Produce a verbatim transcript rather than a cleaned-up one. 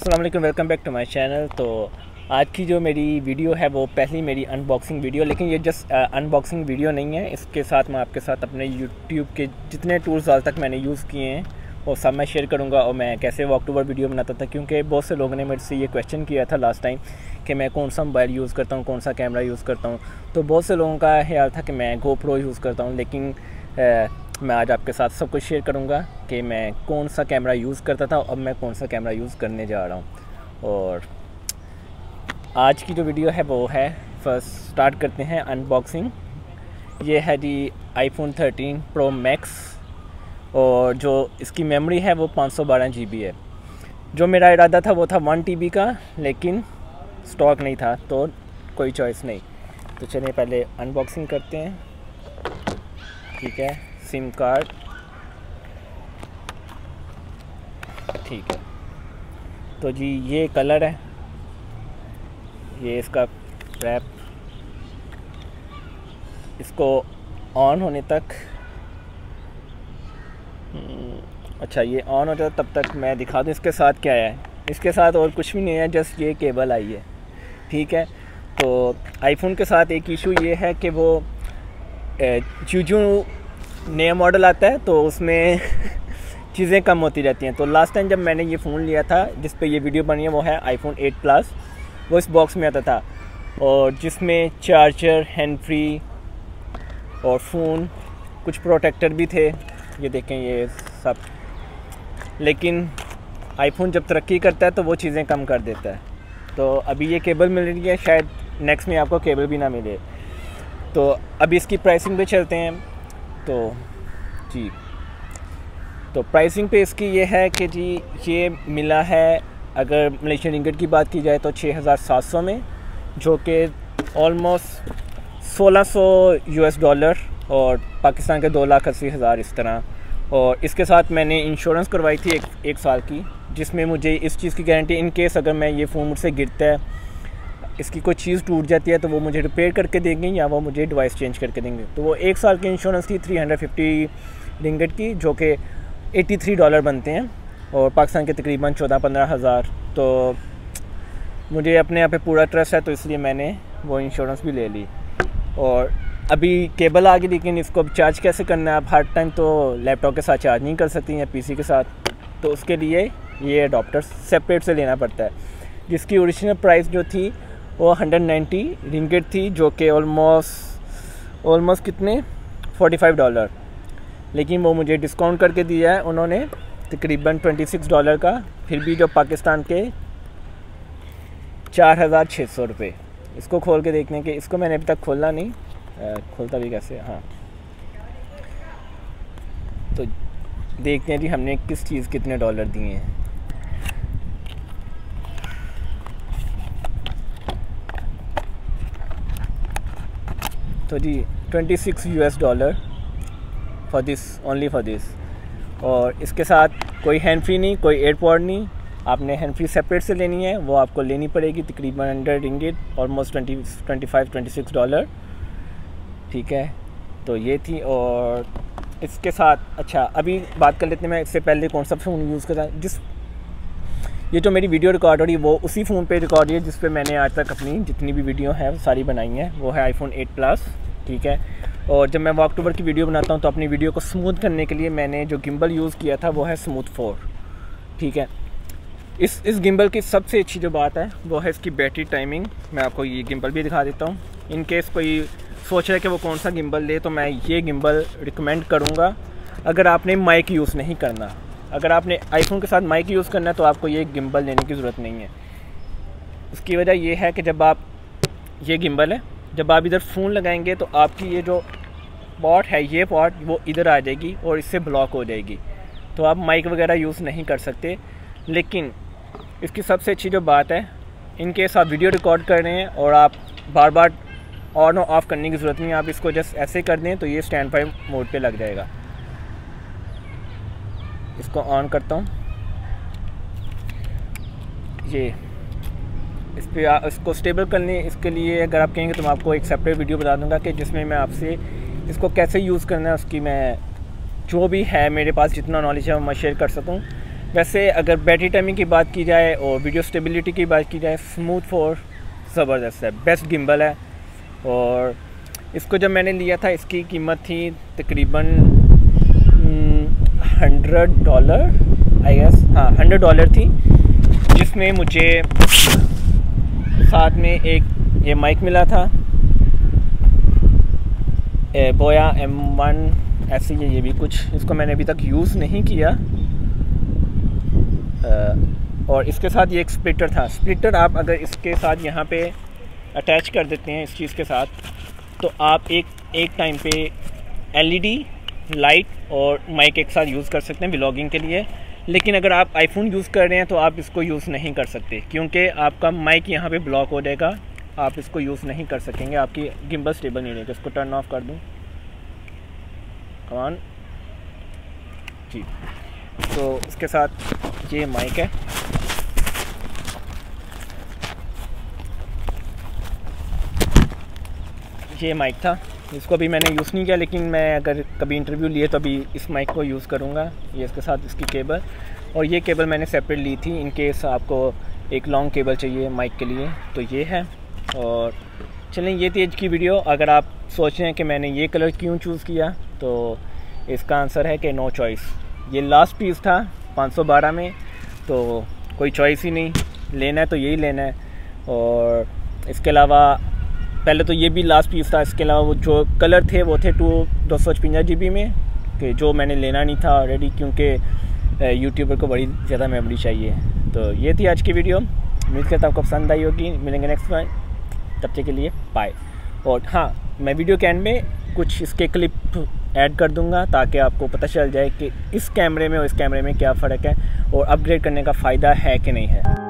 अस्सलाम वालेकुम, welcome back to my channel. तो आज की जो मेरी वीडियो है वो पहली मेरी अनबॉक्सिंग वीडियो, लेकिन ये जस्ट अनबॉक्सिंग वीडियो नहीं है। इसके साथ मैं आपके साथ अपने यूट्यूब के जितने टूल्स आज तक मैंने यूज़ किए हैं वो सब मैं शेयर करूंगा और मैं कैसे वॉक टू वर्क वीडियो बनाता था, क्योंकि बहुत से लोगों ने मेरे से ये क्वेश्चन किया था लास्ट टाइम कि मैं कौन सा मोबाइल यूज़ करता हूँ, कौन सा कैमरा यूज़ करता हूँ। तो बहुत से लोगों का ख्याल था कि मैं गोप्रो यूज़ करता हूँ, लेकिन आ, मैं आज आपके साथ सब कुछ शेयर करूँगा कि मैं कौन सा कैमरा यूज़ करता था और अब मैं कौन सा कैमरा यूज़ करने जा रहा हूँ। और आज की जो वीडियो है वो है, फर्स्ट स्टार्ट करते हैं अनबॉक्सिंग। ये है जी आईफोन थर्टीन प्रो मैक्स और जो इसकी मेमोरी है वो पाँच सौ बारह जी बी है। जो मेरा इरादा था वो था वन टी बी का, लेकिन स्टॉक नहीं था तो कोई चॉइस नहीं। तो चलिए पहले अनबॉक्सिंग करते हैं। ठीक है, सिम कार्ड, ठीक है। तो जी ये कलर है, ये इसका रैप। इसको ऑन होने तक, अच्छा ये ऑन हो जाए तब तक मैं दिखा दूँ इसके साथ क्या है। इसके साथ और कुछ भी नहीं है, जस्ट ये केबल आई है। ठीक है, तो आईफोन के साथ एक इशू ये है कि वो जो जो नया मॉडल आता है तो उसमें चीज़ें कम होती रहती हैं। तो लास्ट टाइम जब मैंने ये फ़ोन लिया था जिस पे ये वीडियो बनी है वो है आईफोन एट प्लस, वो इस बॉक्स में आता था और जिसमें चार्जर, हैंड फ्री और फ़ोन, कुछ प्रोटेक्टर भी थे, ये देखें ये सब। लेकिन आईफोन जब तरक्की करता है तो वो चीज़ें कम कर देता है। तो अभी ये केबल मिल रही है, शायद नेक्स्ट में आपको केबल भी ना मिले। तो अभी इसकी प्राइसिंग पे चलते हैं। तो जी तो प्राइसिंग पे इसकी ये है कि जी ये मिला है, अगर मलेशियन रिंगिट की बात की जाए तो छः हज़ार सात सौ में, जो कि ऑलमोस्ट सोलह सौ यूएस डॉलर और पाकिस्तान के दो लाख अस्सी हज़ार इस तरह। और इसके साथ मैंने इंश्योरेंस करवाई थी एक एक साल की, जिसमें मुझे इस चीज़ की गारंटी, इन केस अगर मैं ये फ़ोन मुझसे गिरता है, इसकी कोई चीज़ टूट जाती है तो वो मुझे रिपेयर करके देंगे या वो मुझे डिवाइस चेंज करके देंगे। तो वो एक साल की इंश्योरेंस थी थ्री हंड्रेड फिफ्टी रिंगिट की, जो कि एटी थ्री डॉलर बनते हैं और पाकिस्तान के तकरीबन चौदह पंद्रह हज़ार। तो मुझे अपने यहाँ पे पूरा ट्रस्ट है, तो इसलिए मैंने वो इंश्योरेंस भी ले ली। और अभी केबल आ गई, लेकिन इसको अब चार्ज कैसे करना है? आप हर टाइम तो लैपटॉप के साथ चार्ज नहीं कर सकती या पीसी के साथ, तो उसके लिए ये अडॉप्टर सेपरेट से लेना पड़ता है, जिसकी ओरिजिनल प्राइस जो थी वो हंड्रेड नाइन्टी रिंगिट थी, जो कि ऑलमोस्ट ऑलमोस्ट कितने फोर्टी फाइव डॉलर। लेकिन वो मुझे डिस्काउंट करके दिया है उन्होंने तकरीबन ट्वेंटी सिक्स डॉलर का, फिर भी जो पाकिस्तान के चार हज़ार छः सौ रुपये। इसको खोल के देखने के, इसको मैंने अभी तक खोला नहीं, आ, खोलता भी कैसे, हाँ। तो देखते हैं जी हमने किस चीज़ कितने डॉलर दिए हैं। तो जी twenty six US dollar for this, only for this. और इसके साथ कोई हैंड फ्री नहीं, कोई एयरपॉड नहीं, आपने हैंड फ्री सेपरेट से लेनी है, वो आपको लेनी पड़ेगी तकरीबन hundred ringgit, almost twenty twenty five twenty six dollar. ठीक है, तो ये थी। और इसके साथ अच्छा अभी बात कर लेते हैं मैं इससे पहले कौन सा फ़ोन यूज़ करता। जिस ये जो मेरी वीडियो रिकॉर्ड हो रही है वो उसी फ़ोन पे रिकॉर्ड है जिस पे मैंने आज तक अपनी जितनी भी वीडियो है वो सारी बनाई हैं, वो है आईफोन एट प्लस। ठीक है, और जब मैं वॉक टू वर्क की वीडियो बनाता हूँ तो अपनी वीडियो को स्मूथ करने के लिए मैंने जो गिम्बल यूज़ किया था वो है स्मूथ फोर। ठीक है, इस इस गिम्बल की सबसे अच्छी जो बात है वो है इसकी बैटरी टाइमिंग। मैं आपको ये गिम्बल भी दिखा देता हूँ, इन केस कोई सोच रहा है कि वो कौन सा गिम्बल ले, तो मैं ये गिम्बल रिकमेंड करूँगा। अगर आपने माइक यूज़ नहीं करना, अगर आपने आईफोन के साथ माइक यूज़ करना है तो आपको ये गिम्बल लेने की ज़रूरत नहीं है। उसकी वजह ये है कि जब आप, ये गिम्बल है, जब आप इधर फ़ोन लगाएंगे तो आपकी ये जो पॉट है, ये पॉट वो इधर आ जाएगी और इससे ब्लॉक हो जाएगी, तो आप माइक वगैरह यूज़ नहीं कर सकते। लेकिन इसकी सबसे अच्छी जो बात है, इन केस आप वीडियो रिकॉर्ड कर रहे हैं और आप बार बार ऑन और ऑफ़ करने की ज़रूरत नहीं है, आप इसको जस्ट ऐसे कर दें तो ये स्टैंड बाय मोड पे लग जाएगा। इसको ऑन करता हूँ, ये इस पर इसको स्टेबल करने, इसके लिए अगर आप कहेंगे तो मैं आपको एक सेपरेट वीडियो बता दूंगा कि जिसमें मैं आपसे इसको कैसे यूज़ करना है, उसकी मैं जो भी है मेरे पास जितना नॉलेज है वो मैं शेयर कर सकूँ। वैसे अगर बैटरी टाइमिंग की बात की जाए और वीडियो स्टेबिलिटी की बात की जाए, स्मूथ फोर ज़बरदस्त है, बेस्ट गिम्बल है। और इसको जब मैंने लिया था इसकी कीमत थी तकरीबन हंड्रेड डॉलर आई गेस, हाँ हंड्रेड डॉलर थी, जिसमें मुझे साथ में एक ये माइक मिला था, ए, बोया एम वन ऐसे ही ये भी कुछ, इसको मैंने अभी तक यूज़ नहीं किया। और इसके साथ ये एक स्प्लिटर था। स्प्लिटर आप अगर इसके साथ यहाँ पे अटैच कर देते हैं इस चीज़ के साथ, तो आप एक एक टाइम पे एलईडी लाइट और माइक एक साथ यूज़ कर सकते हैं व्लॉगिंग के लिए। लेकिन अगर आप आईफोन यूज़ कर रहे हैं तो आप इसको यूज़ नहीं कर सकते, क्योंकि आपका माइक यहाँ पे ब्लॉक हो जाएगा, आप इसको यूज़ नहीं कर सकेंगे, आपकी गिम्बल स्टेबल नहीं रहेगा। इसको टर्न ऑफ कर दूँ, कमान जी। तो इसके साथ ये माइक है, ये माइक था, इसको भी मैंने यूज़ नहीं किया, लेकिन मैं अगर कभी इंटरव्यू लिए तो अभी इस माइक को यूज़ करूँगा। ये इसके साथ इसकी केबल, और ये केबल मैंने सेपरेट ली थी इन केस आपको एक लॉन्ग केबल चाहिए माइक के लिए, तो ये है। और चलें, ये थी आज की वीडियो। अगर आप सोच रहे हैं कि मैंने ये कलर क्यों चूज़ किया, तो इसका आंसर है कि नो चॉइस। ये लास्ट पीस था पाँच सौ बारह में, तो कोई चॉइस ही नहीं, लेना है तो यही लेना है। और इसके अलावा पहले तो ये भी लास्ट पीस था, इसके अलावा वो जो कलर थे वो थे टू दो सौ पचपन जी बी में, कि जो मैंने लेना नहीं था ऑलरेडी, क्योंकि यूट्यूबर को बड़ी ज़्यादा मेमोरी चाहिए। तो ये थी आज की वीडियो, उम्मीद करता हूँ आपको पसंद आई होगी। मिलेंगे नेक्स्ट टाइम, तब तक के लिए बाय। और हाँ, मैं वीडियो के एंड में कुछ इसके क्लिप ऐड कर दूंगा ताकि आपको पता चल जाए कि इस कैमरे में और इस कैमरे में क्या फ़र्क है और अपग्रेड करने का फ़ायदा है कि नहीं है।